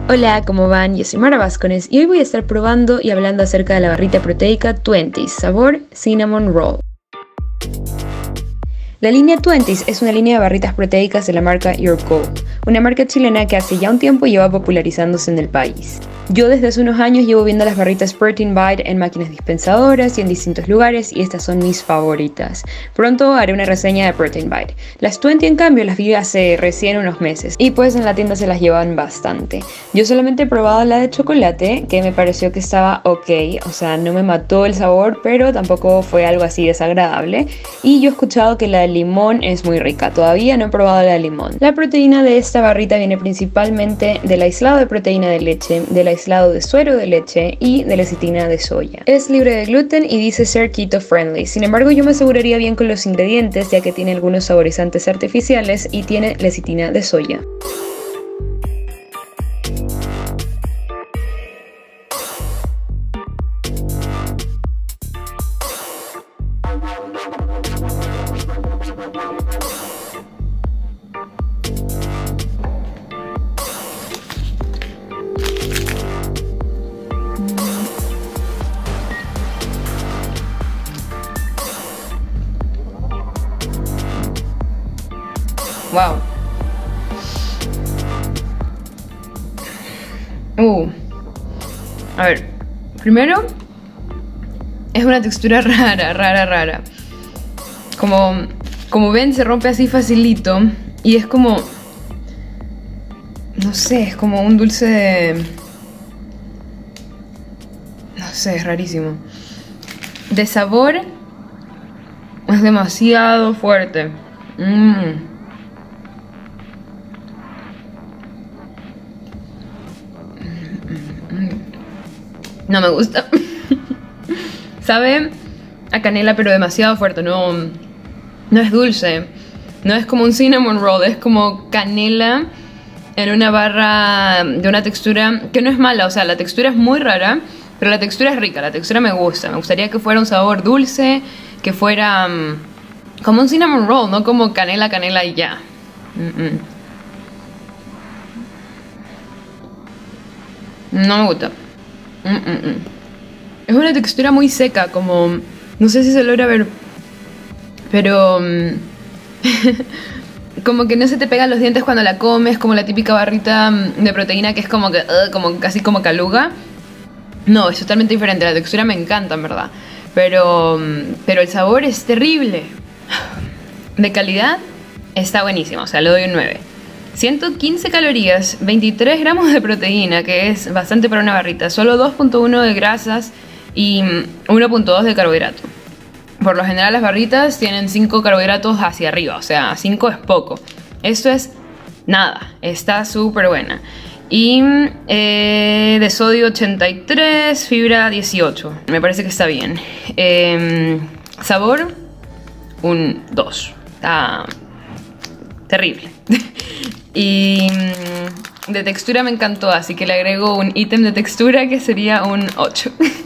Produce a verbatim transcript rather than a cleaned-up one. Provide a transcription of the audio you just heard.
Hola, ¿cómo van? Yo soy Mara Vázquez y hoy voy a estar probando y hablando acerca de la barrita proteica veinte, sabor Cinnamon Roll. La línea veinte es una línea de barritas proteicas de la marca Your Goal, una marca chilena que hace ya un tiempo lleva popularizándose en el país. Yo desde hace unos años llevo viendo las barritas Protein Bite en máquinas dispensadoras y en distintos lugares y estas son mis favoritas. Pronto haré una reseña de Protein Bite. Las veinte en cambio las vi hace recién unos meses y pues en la tienda se las llevan bastante. Yo solamente he probado la de chocolate que me pareció que estaba ok, o sea no me mató el sabor pero tampoco fue algo así desagradable. Y yo he escuchado que la de limón es muy rica, todavía no he probado la de limón. La proteína de esta barrita viene principalmente del aislado de proteína de leche, del aislado de suero de leche y de lecitina de soya. Es libre de gluten y dice ser keto friendly, sin embargo yo me aseguraría bien con los ingredientes ya que tiene algunos saborizantes artificiales y tiene lecitina de soya. Wow. Uh. A ver, primero es una textura rara, rara, rara. Como, como ven, se rompe así facilito y es como, no sé, es como un dulce de, no sé, es rarísimo. De sabor es demasiado fuerte. Mmm. No me gusta. Sabe a canela pero demasiado fuerte. No, no es dulce. No es como un cinnamon roll. Es como canela en una barra de una textura que no es mala. O sea, la textura es muy rara, pero la textura es rica. La textura me gusta. Me gustaría que fuera un sabor dulce, que fuera um, como un cinnamon roll, no como canela, canela y ya. mm -mm. No me gusta. Mm -mm -mm. Es una textura muy seca, como... No sé si se logra ver, pero... como que no se te pegan los dientes cuando la comes, como la típica barrita de proteína que es como que... Uh, como casi como caluga. No, es totalmente diferente. La textura me encanta, en verdad. Pero... Pero el sabor es terrible. De calidad está buenísimo, o sea, le doy un nueve. ciento quince calorías, veintitrés gramos de proteína, que es bastante para una barrita. Solo dos punto uno de grasas y uno punto dos de carbohidrato. Por lo general las barritas tienen cinco carbohidratos hacia arriba, o sea, cinco es poco. Esto es nada, está súper buena. Y eh, de sodio ochenta y tres, fibra dieciocho. Me parece que está bien. Eh, sabor, un dos. Está terrible. Y de textura me encantó, así que le agrego un ítem de textura que sería un ocho.